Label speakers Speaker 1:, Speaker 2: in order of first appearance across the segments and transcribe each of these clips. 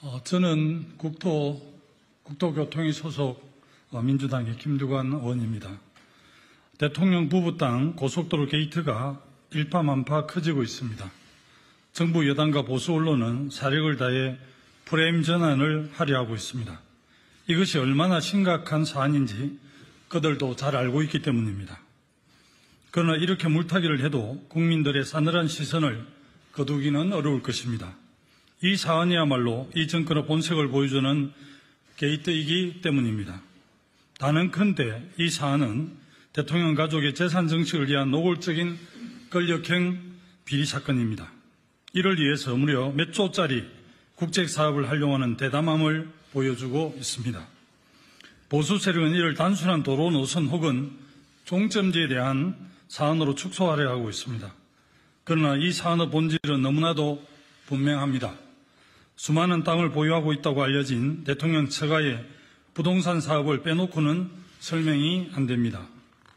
Speaker 1: 저는 국토교통위 소속 민주당의 김두관 의원입니다. 대통령 부부땅 고속도로 게이트가 일파만파 커지고 있습니다. 정부 여당과 보수 언론은 사력을 다해 프레임 전환을 하려 하고 있습니다. 이것이 얼마나 심각한 사안인지 그들도 잘 알고 있기 때문입니다. 그러나 이렇게 물타기를 해도 국민들의 싸늘한 시선을 거두기는 어려울 것입니다. 이 사안이야말로 이 정권의 본색을 보여주는 게이트이기 때문입니다. 단언컨대 이 사안은 대통령 가족의 재산 증식을 위한 노골적인 권력형 비리 사건입니다. 이를 위해서 무려 몇 조짜리 국책 사업을 활용하는 대담함을 보여주고 있습니다. 보수 세력은 이를 단순한 도로 노선 혹은 종점지에 대한 사안으로 축소하려 하고 있습니다. 그러나 이 사안의 본질은 너무나도 분명합니다. 수많은 땅을 보유하고 있다고 알려진 대통령 처가의 부동산 사업을 빼놓고는 설명이 안 됩니다.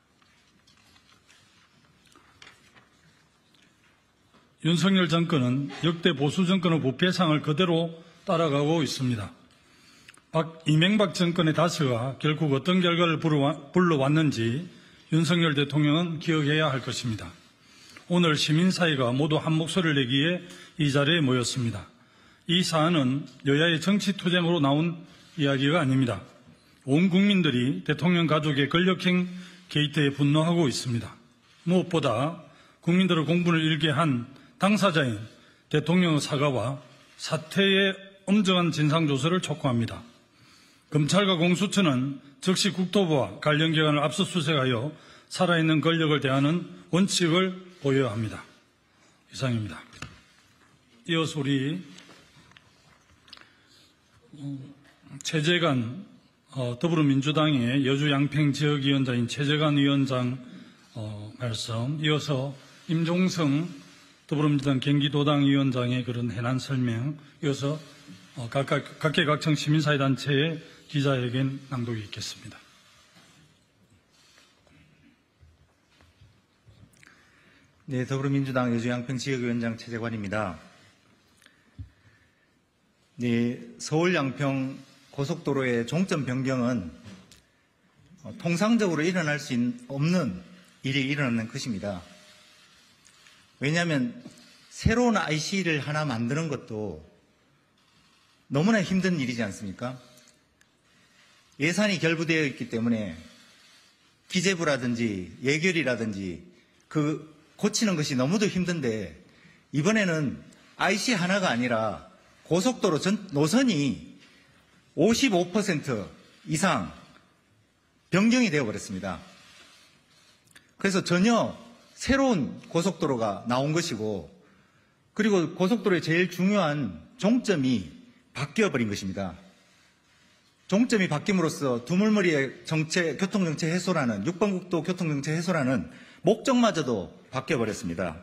Speaker 1: 윤석열 정권은 역대 보수 정권의 부패상을 그대로 따라가고 있습니다. 이명박 정권의 다스가 결국 어떤 결과를 불러왔는지 윤석열 대통령은 기억해야 할 것입니다. 오늘 시민사회가 모두 한 목소리를 내기에 이 자리에 모였습니다. 이 사안은 여야의 정치투쟁으로 나온 이야기가 아닙니다. 온 국민들이 대통령 가족의 권력형 게이트에 분노하고 있습니다. 무엇보다 국민들의 공분을 일게 한 당사자인 대통령의 사과와 사태의 엄정한 진상조사를 촉구합니다. 검찰과 공수처는 즉시 국토부와 관련 기관을 압수수색하여 살아있는 권력을 대하는 원칙을 보여야 합니다. 이상입니다. 이어서 우리 최재관 더불어민주당의 여주 양평 지역위원장인 최재관 위원장 말씀, 이어서 임종성 더불어민주당 경기도당 위원장의 그런 해난 설명, 이어서 각계각층 시민사회단체의 기자회견 낭독이 있겠습니다.
Speaker 2: 네, 더불어민주당 여주 양평 지역위원장 최재관입니다. 네, 서울 양평 고속도로의 종점 변경은 통상적으로 일어날 수 없는 일이 일어나는 것입니다. 왜냐하면 새로운 IC를 하나 만드는 것도 너무나 힘든 일이지 않습니까? 예산이 결부되어 있기 때문에 기재부라든지 예결이라든지 고치는 것이 너무도 힘든데, 이번에는 IC 하나가 아니라 고속도로 전 노선이 55% 이상 변경이 되어버렸습니다. 그래서 전혀 새로운 고속도로가 나온 것이고, 그리고 고속도로의 제일 중요한 종점이 바뀌어버린 것입니다. 종점이 바뀜으로써 두물머리의 교통정체 해소라는, 6번 국도 교통정체 해소라는 목적마저도 바뀌어버렸습니다.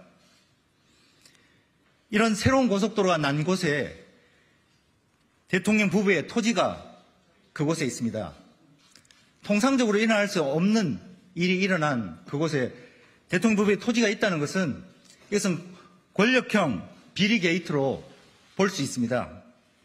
Speaker 2: 이런 새로운 고속도로가 난 곳에 대통령 부부의 토지가 그곳에 있습니다. 통상적으로 일어날 수 없는 일이 일어난 그곳에 대통령 부부의 토지가 있다는 것은, 이것은 권력형 비리 게이트로 볼 수 있습니다.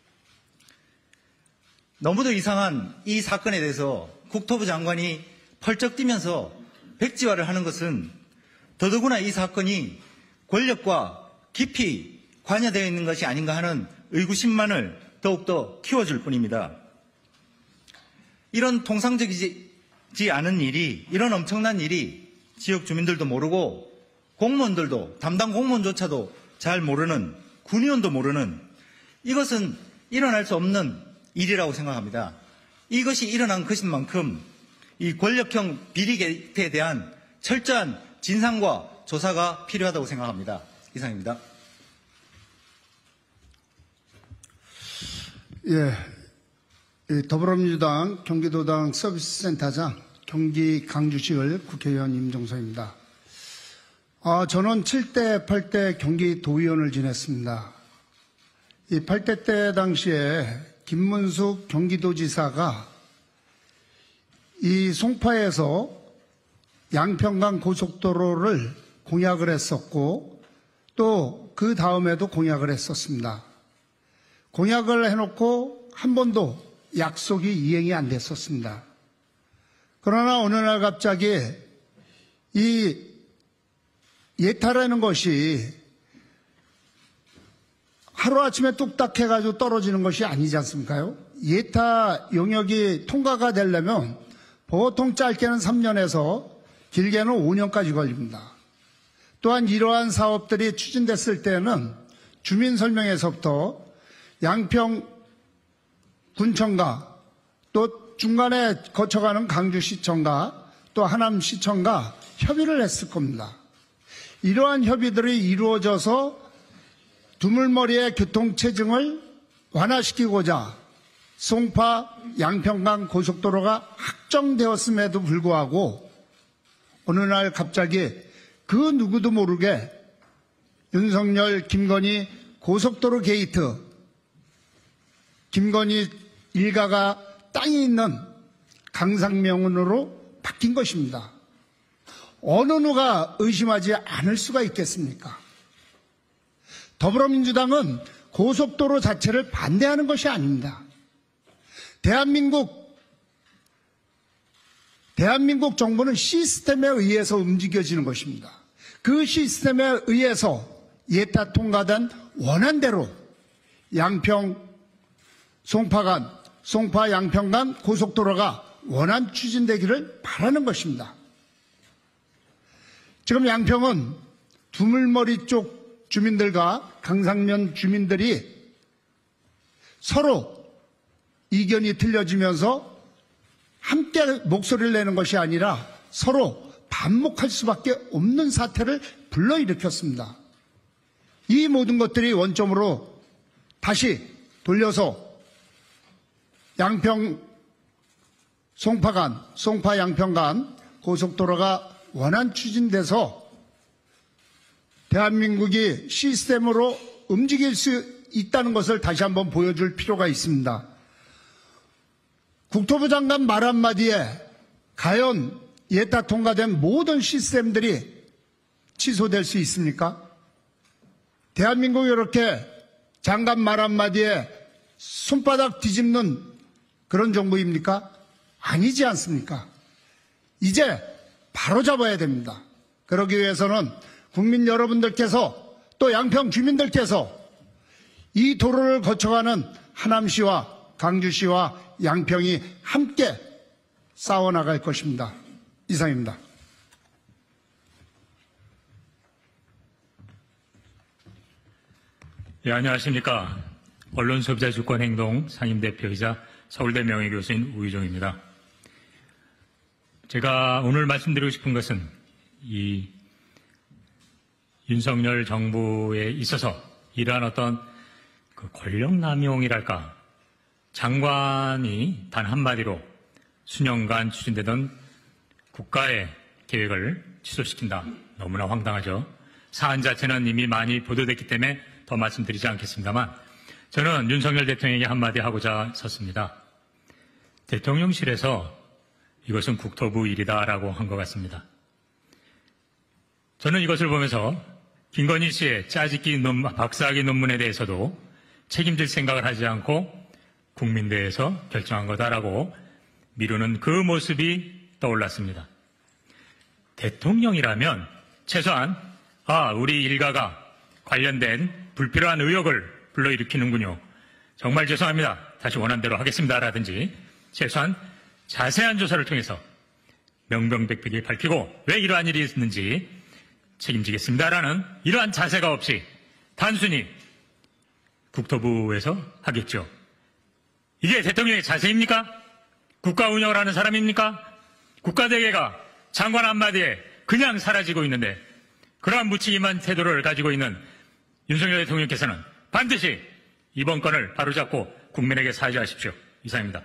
Speaker 2: 너무도 이상한 이 사건에 대해서 국토부 장관이 펄쩍 뛰면서 백지화를 하는 것은 더더구나 이 사건이 권력과 깊이 관여되어 있는 것이 아닌가 하는 의구심만을 더욱더 키워줄 뿐입니다. 이런 통상적이지 않은 일이, 이런 엄청난 일이 지역 주민들도 모르고 공무원들도, 담당 공무원조차도 잘 모르는, 군의원도 모르는, 이것은 일어날 수 없는 일이라고 생각합니다. 이것이 일어난 것인 만큼 이 권력형 비리 게이트에 대한 철저한 진상과 조사가 필요하다고 생각합니다. 이상입니다.
Speaker 3: 예, 더불어민주당 경기도당 서비스센터장 경기 강주시을 국회의원 임종서입니다. 저는 7대, 8대 경기도의원을 지냈습니다. 이 8대 때 당시에 김문숙 경기도지사가 이 송파에서 양평간 고속도로를 공약을 했었고, 또 그 다음에도 공약을 했었습니다. 공약을 해놓고 한 번도 약속이 이행이 안 됐었습니다. 그러나 어느 날 갑자기 이 예타라는 것이 하루아침에 뚝딱 해가지고 떨어지는 것이 아니지 않습니까요? 예타 용역이 통과가 되려면 보통 짧게는 3년에서 길게는 5년까지 걸립니다. 또한 이러한 사업들이 추진됐을 때는 주민설명회에서부터 양평 군청과 또 중간에 거쳐가는 강주시청과 또 하남시청과 협의를 했을 겁니다. 이러한 협의들이 이루어져서 두물머리의 교통체증을 완화시키고자 송파 양평간 고속도로가 확정되었음에도 불구하고 어느 날 갑자기 그 누구도 모르게 윤석열, 김건희 고속도로 게이트, 김건희 일가가 땅이 있는 강상명으로 바뀐 것입니다. 어느 누가 의심하지 않을 수가 있겠습니까? 더불어민주당은 고속도로 자체를 반대하는 것이 아닙니다. 대한민국 정부는 시스템에 의해서 움직여지는 것입니다. 그 시스템에 의해서 예타 통과된 원안대로 양평 송파 송파 양평간 고속도로가 원안 추진되기를 바라는 것입니다. 지금 양평은 두물머리 쪽 주민들과 강상면 주민들이 서로 이견이 틀려지면서 함께 목소리를 내는 것이 아니라 서로 반목할 수밖에 없는 사태를 불러일으켰습니다. 이 모든 것들이 원점으로 다시 돌려서 양평 송파간, 송파 양평간 고속도로가 원안 추진돼서 대한민국이 시스템으로 움직일 수 있다는 것을 다시 한번 보여줄 필요가 있습니다. 국토부 장관 말 한마디에 과연 예타 통과된 모든 시스템들이 취소될 수 있습니까? 대한민국이 이렇게 장관 말 한마디에 손바닥 뒤집는 그런 정부입니까? 아니지 않습니까? 이제 바로잡아야 됩니다. 그러기 위해서는 국민 여러분들께서 또 양평 주민들께서 이 도로를 거쳐가는 하남시와 강주시와 양평이 함께 싸워나갈 것입니다. 이상입니다.
Speaker 4: 예, 안녕하십니까. 언론소비자주권행동 상임대표이자 서울대 명예교수인 우희종입니다. 제가 오늘 말씀드리고 싶은 것은 이 윤석열 정부에 있어서 이러한 어떤 그 권력남용이랄까, 장관이 단 한마디로 수년간 추진되던 국가의 계획을 취소시킨다. 너무나 황당하죠. 사안 자체는 이미 많이 보도됐기 때문에 더 말씀드리지 않겠습니다만, 저는 윤석열 대통령에게 한마디 하고자 섰습니다. 대통령실에서 이것은 국토부 일이다라고 한 것 같습니다. 저는 이것을 보면서 김건희 씨의 박사학위 논문에 대해서도 책임질 생각을 하지 않고 국민대에서 결정한 거다라고 미루는 그 모습이 떠올랐습니다. 대통령이라면 최소한 우리 일가가 관련된 불필요한 의혹을 불러일으키는군요. 정말 죄송합니다. 다시 원한대로 하겠습니다라든지 최소한 자세한 조사를 통해서 명명백백히 밝히고 왜 이러한 일이 있는지 책임지겠습니다라는 이러한 자세가 없이 단순히 국토부에서 하겠죠. 이게 대통령의 자세입니까? 국가 운영을 하는 사람입니까? 국가대개가 장관 한마디에 그냥 사라지고 있는데 그러한 무책임한 태도를 가지고 있는 윤석열 대통령께서는 반드시 이번 건을 바로잡고 국민에게 사죄하십시오. 이상입니다.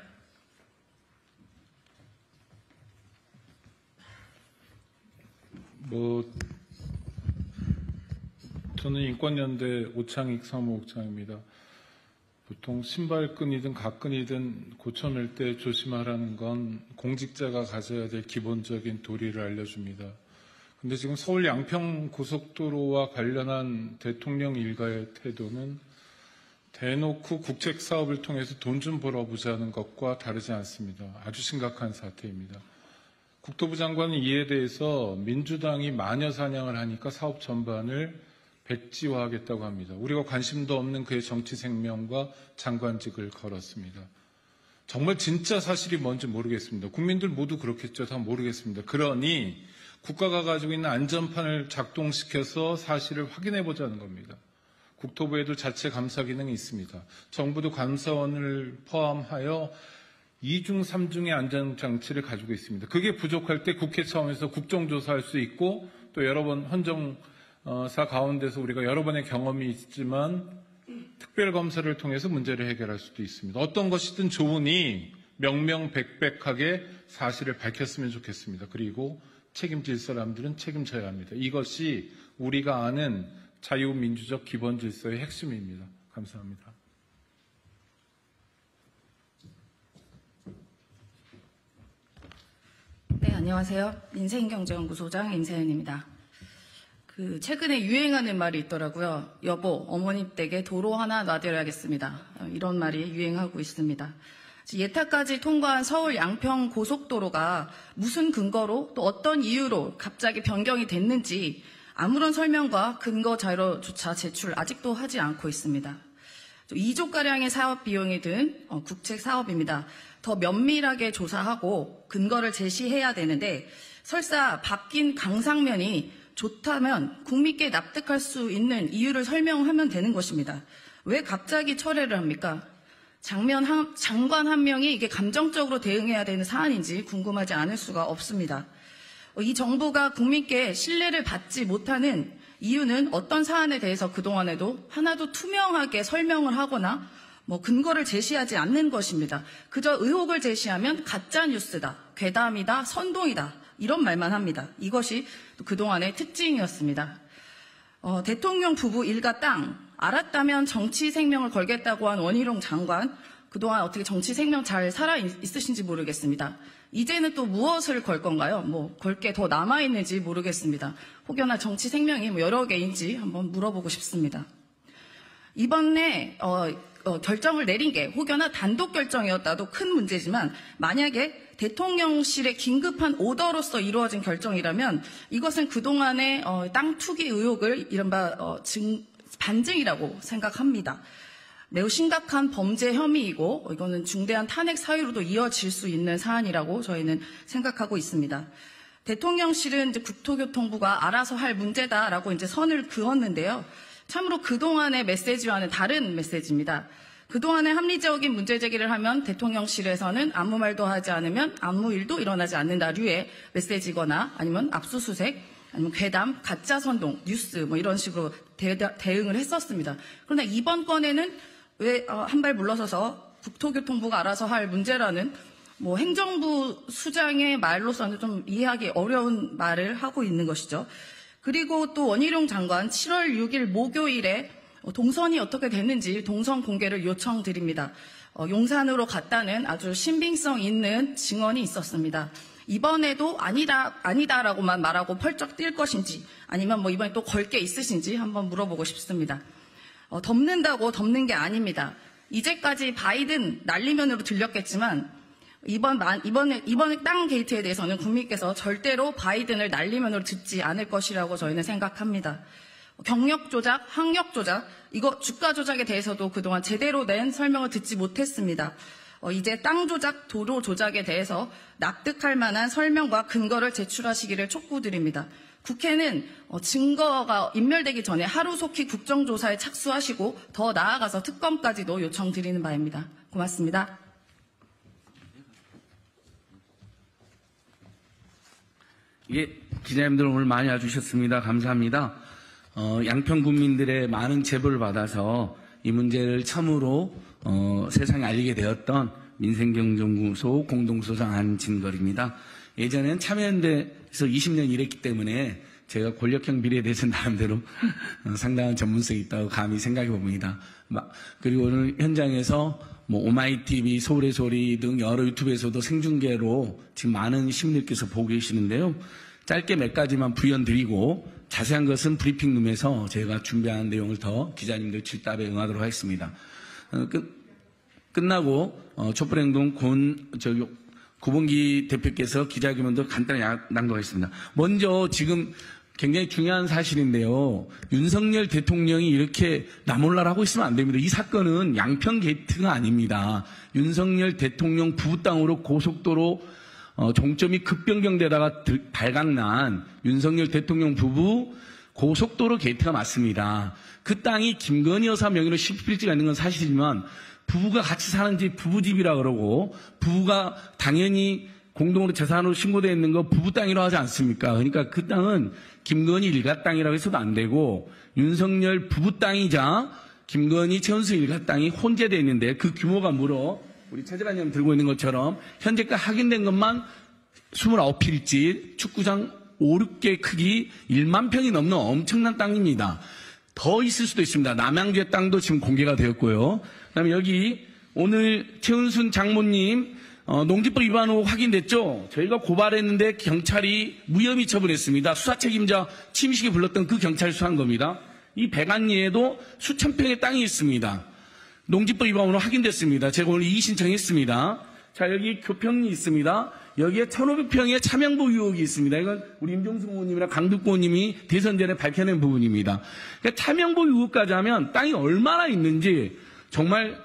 Speaker 5: 저는 인권연대 오창익 사무국장입니다. 보통 신발끈이든 각끈이든 고쳐낼 때 조심하라는 건 공직자가 가져야 될 기본적인 도리를 알려줍니다. 근데 지금 서울 양평 고속도로와 관련한 대통령 일가의 태도는 대놓고 국책 사업을 통해서 돈 좀 벌어보자는 것과 다르지 않습니다. 아주 심각한 사태입니다. 국토부 장관은 이에 대해서 민주당이 마녀 사냥을 하니까 사업 전반을 백지화하겠다고 합니다. 우리가 관심도 없는 그의 정치 생명과 장관직을 걸었습니다. 정말 진짜 사실이 뭔지 모르겠습니다. 국민들 모두 그렇겠죠. 다 모르겠습니다. 그러니 국가가 가지고 있는 안전판을 작동시켜서 사실을 확인해 보자는 겁니다. 국토부에도 자체 감사 기능이 있습니다. 정부도 감사원을 포함하여 2중, 3중의 안전장치를 가지고 있습니다. 그게 부족할 때 국회 차원에서 국정조사할 수 있고 또 여러 번 헌정사 가운데서 우리가 여러 번의 경험이 있지만 특별검사를 통해서 문제를 해결할 수도 있습니다. 어떤 것이든 좋으니 명명백백하게 사실을 밝혔으면 좋겠습니다. 그리고 책임질 사람들은 책임져야 합니다. 이것이 우리가 아는 자유민주적 기본 질서의 핵심입니다. 감사합니다.
Speaker 6: 네, 안녕하세요. 민생경제연구소장 임세은입니다. 최근에 유행하는 말이 있더라고요. 여보, 어머님 댁에 도로 하나 놔드려야겠습니다. 이런 말이 유행하고 있습니다. 예타까지 통과한 서울 양평 고속도로가 무슨 근거로 또 어떤 이유로 갑자기 변경이 됐는지 아무런 설명과 근거 자료조차 제출 아직도 하지 않고 있습니다. 2조가량의 사업 비용이 든 국책 사업입니다. 더 면밀하게 조사하고 근거를 제시해야 되는데 설사 바뀐 강상면이 좋다면 국민께 납득할 수 있는 이유를 설명하면 되는 것입니다. 왜 갑자기 철회를 합니까? 장관 한 명이 이게 감정적으로 대응해야 되는 사안인지 궁금하지 않을 수가 없습니다. 이 정부가 국민께 신뢰를 받지 못하는 이유는 어떤 사안에 대해서 그동안에도 하나도 투명하게 설명을 하거나 근거를 제시하지 않는 것입니다. 그저 의혹을 제시하면 가짜뉴스다, 괴담이다, 선동이다 이런 말만 합니다. 이것이 그동안의 특징이었습니다. 대통령 부부 일가 땅 알았다면 정치 생명을 걸겠다고 한 원희룡 장관 그동안 어떻게 정치 생명 잘 살아 있으신지 모르겠습니다. 이제는 또 무엇을 걸 건가요? 걸 게 더 남아있는지 모르겠습니다. 혹여나 정치 생명이 여러 개인지 한번 물어보고 싶습니다. 이번에 결정을 내린 게 혹여나 단독 결정이었다도 큰 문제지만 만약에 대통령실의 긴급한 오더로서 이루어진 결정이라면 이것은 그동안의 땅 투기 의혹을 이른바 반증이라고 생각합니다. 매우 심각한 범죄 혐의이고 이거는 중대한 탄핵 사유로도 이어질 수 있는 사안이라고 저희는 생각하고 있습니다. 대통령실은 이제 국토교통부가 알아서 할 문제다라고 이제 선을 그었는데요. 참으로 그동안의 메시지와는 다른 메시지입니다. 그동안의 합리적인 문제 제기를 하면 대통령실에서는 아무 말도 하지 않으면 아무 일도 일어나지 않는다류의 메시지거나 아니면 압수수색, 아니면 괴담, 가짜 선동, 뉴스 이런 식으로 대응을 했었습니다. 그러나 이번 건에는 왜 한 발 물러서서 국토교통부가 알아서 할 문제라는 행정부 수장의 말로서는 좀 이해하기 어려운 말을 하고 있는 것이죠. 그리고 또 원희룡 장관 7월 6일 목요일에 동선이 어떻게 됐는지 동선 공개를 요청드립니다. 용산으로 갔다는 아주 신빙성 있는 증언이 있었습니다. 이번에도 아니다라고만 말하고 펄쩍 뛸 것인지 아니면 이번에 또 걸 게 있으신지 한번 물어보고 싶습니다. 덮는다고 덮는 게 아닙니다. 이제까지 바이든 난리면으로 들렸겠지만 이번에 땅 게이트에 대해서는 국민께서 절대로 바이든을 난리면으로 듣지 않을 것이라고 저희는 생각합니다. 경력 조작, 학력 조작, 이거 주가 조작에 대해서도 그동안 제대로 된 설명을 듣지 못했습니다. 이제 땅 조작, 도로 조작에 대해서 납득할 만한 설명과 근거를 제출하시기를 촉구드립니다. 국회는 증거가 인멸되기 전에 하루속히 국정조사에 착수하시고 더 나아가서 특검까지도 요청드리는 바입니다. 고맙습니다.
Speaker 7: 기자님들 오늘 많이 와주셨습니다. 감사합니다. 양평 국민들의 많은 제보를 받아서 이 문제를 처음으로 세상에 알리게 되었던 민생경제연구소 공동소장 안진걸입니다. 예전엔 참여연대에서 20년 일했기 때문에 제가 권력형 비리에 대해서 나름대로 상당한 전문성이 있다고 감히 생각해 봅니다. 그리고 오늘 현장에서 오마이TV, 서울의 소리 등 여러 유튜브에서도 생중계로 지금 많은 시민들께서 보고 계시는데요. 짧게 몇 가지만 부연드리고 자세한 것은 브리핑룸에서 제가 준비한 내용을 더 기자님들 질답에 응하도록 하겠습니다. 끝나고 촛불행동 구봉기 대표께서 기자회견도 간단히 낭독하겠습니다. 먼저 지금 굉장히 중요한 사실인데요. 윤석열 대통령이 이렇게 나몰라를 하고 있으면 안 됩니다. 이 사건은 양평 게이트가 아닙니다. 윤석열 대통령 부부 땅으로 고속도로 종점이 급변경되다가 발각난 윤석열 대통령 부부 고속도로 게이트가 맞습니다. 그 땅이 김건희 여사 명의로 11지가 있는 건 사실이지만 부부가 같이 사는 집 부부집이라 그러고 부부가 당연히 공동으로 재산으로 신고되어 있는 거 부부 땅이라고 하지 않습니까? 그러니까 그 땅은 김건희 일가 땅이라고 해서도 안 되고 윤석열 부부 땅이자 김건희 최은수 일가 땅이 혼재되어 있는데 그 규모가 무려 우리 최재관 의원 들고 있는 것처럼 현재까지 확인된 것만 29필지 축구장 5, 6개 크기 1만 평이 넘는 엄청난 땅입니다. 더 있을 수도 있습니다. 남양주의 땅도 지금 공개가 되었고요. 그다음에 여기 오늘 최은순 장모님 농지법 위반으로 확인됐죠. 저희가 고발했는데 경찰이 무혐의 처분했습니다. 수사 책임자 침식에 불렀던 그 경찰이 수사한 겁니다. 이 백안리에도 수천 평의 땅이 있습니다. 농지법 위반으로 확인됐습니다. 제가 오늘 이의 신청했습니다. 자, 여기 교평리 있습니다. 여기에 1,500평의 차명보 의혹이 있습니다. 이건 우리 임종수 의원님이랑 강득구 의원님이 대선 전에 밝혀낸 부분입니다. 그러니까 차명보 의혹까지 하면 땅이 얼마나 있는지 정말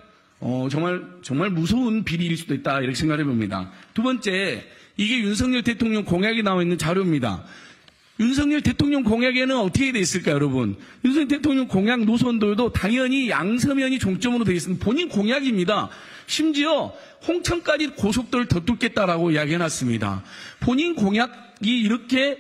Speaker 7: 무서운 비리일 수도 있다 이렇게 생각해 봅니다. 두 번째, 이게 윤석열 대통령 공약이 나와 있는 자료입니다. 윤석열 대통령 공약에는 어떻게 돼 있을까요, 여러분? 윤석열 대통령 공약 노선도도 당연히 양서면이 종점으로 되어 있습니다. 본인 공약입니다. 심지어 홍천까지 고속도로를 더 뚫겠다라고 이야기해놨습니다. 본인 공약이 이렇게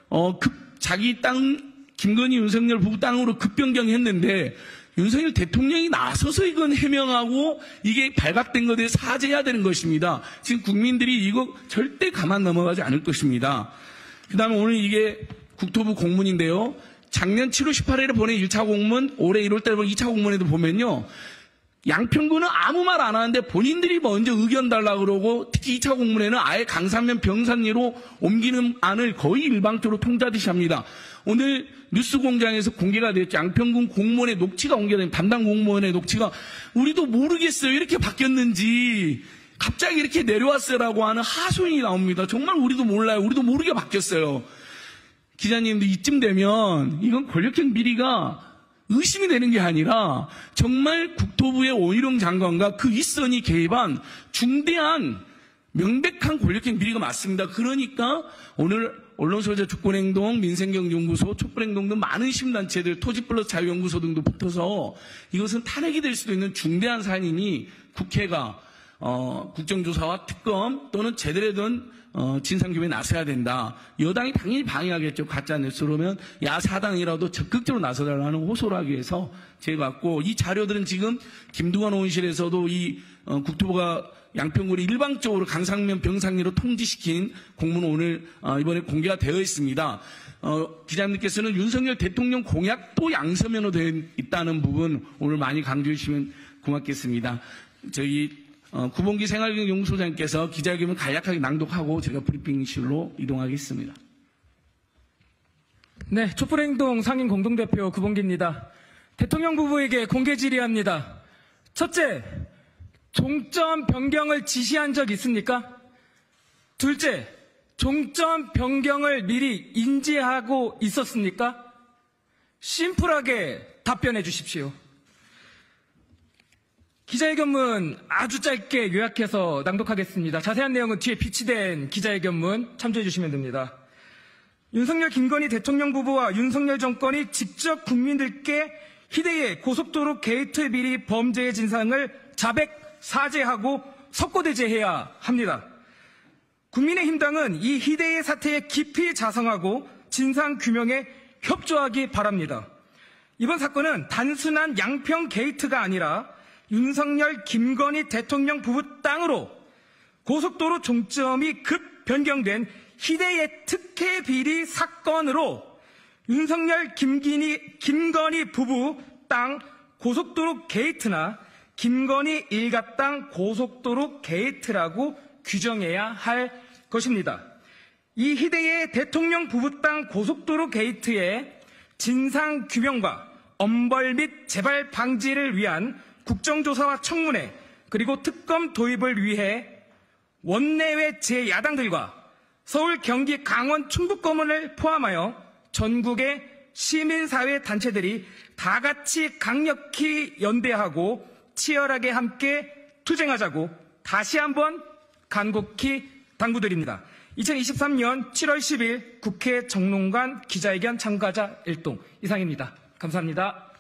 Speaker 7: 자기 땅 김건희 윤석열 부부 땅으로 급변경했는데 윤석열 대통령이 나서서 이건 해명하고 이게 발각된 것에 대해 사죄해야 되는 것입니다. 지금 국민들이 이거 절대 가만 넘어가지 않을 것입니다. 그 다음에 오늘 이게 국토부 공문인데요. 작년 7월 18일에 보낸 1차 공문, 올해 1월 달에 보낸 2차 공문에도 보면요. 양평구는 아무 말 안 하는데 본인들이 먼저 의견 달라고 그러고 특히 2차 공문에는 아예 강산면 병산리로 옮기는 안을 거의 일방적으로 통과하듯이 합니다. 오늘 뉴스공장에서 공개가 됐죠. 양평군 공무원의 녹취가 공개된 담당 공무원의 녹취가 우리도 모르겠어요. 이렇게 바뀌었는지 갑자기 이렇게 내려왔어라고 하는 하소연이 나옵니다. 정말 우리도 몰라요. 우리도 모르게 바뀌었어요. 기자님도 이쯤 되면 이건 권력형 비리가 의심이 되는 게 아니라 정말 국토부의 원희룡 장관과 그 윗선이 개입한 중대한 명백한 권력형 비리가 맞습니다. 그러니까 오늘 언론소유자 주권행동, 민생경제연구소, 촛불행동 등 많은 시민단체들, 토지플러스 자유연구소 등도 붙어서 이것은 탄핵이 될 수도 있는 중대한 사안이니 국회가 국정조사와 특검 또는 제대로 된 진상규명에 나서야 된다. 여당이 당연히 방해하겠죠. 가짜뉴스로면 야사당이라도 적극적으로 나서달라는 호소를 하기 위해서 제가왔고 이 자료들은 지금 김두관 의원실에서도 이 국토부가 양평구를 일방적으로 강상면 병상리로 통지시킨 공문은 오늘 이번에 공개가 되어 있습니다. 기자님께서는 윤석열 대통령 공약도 양서면으로 되어 있다는 부분 오늘 많이 강조해 주시면 고맙겠습니다. 저희 구봉기 생활경영연구소장님께서 기자회견을 간략하게 낭독하고 제가 브리핑실로 이동하겠습니다.
Speaker 8: 네, 촛불행동 상임 공동대표 구봉기입니다. 대통령 부부에게 공개 질의합니다. 첫째, 종점 변경을 지시한 적 있습니까? 둘째, 종점 변경을 미리 인지하고 있었습니까? 심플하게 답변해 주십시오. 기자회견문 아주 짧게 요약해서 낭독하겠습니다. 자세한 내용은 뒤에 비치된 기자회견문 참조해 주시면 됩니다. 윤석열 김건희 대통령 부부와 윤석열 정권이 직접 국민들께 희대의 고속도로 게이트 비리 범죄의 진상을 자백 사죄하고 석고대죄해야 합니다. 국민의힘당은 이 희대의 사태에 깊이 자성하고 진상규명에 협조하기 바랍니다. 이번 사건은 단순한 양평 게이트가 아니라 윤석열 김건희 대통령 부부 땅으로 고속도로 종점이 급 변경된 희대의 특혜 비리 사건으로 윤석열 김건희 부부 땅 고속도로 게이트나 김건희 일가 땅 고속도로 게이트라고 규정해야 할 것입니다. 이 희대의 대통령 부부 땅 고속도로 게이트에 진상 규명과 엄벌 및 재발 방지를 위한 국정조사와 청문회 그리고 특검 도입을 위해 원내외 제 야당들과 서울, 경기, 강원, 충북검언을 포함하여 전국의 시민사회 단체들이 다 같이 강력히 연대하고 치열하게 함께 투쟁하자고 다시 한번 간곡히 당부드립니다. 2023년 7월 10일 국회 정론관 기자회견 참가자 일동 이상입니다. 감사합니다.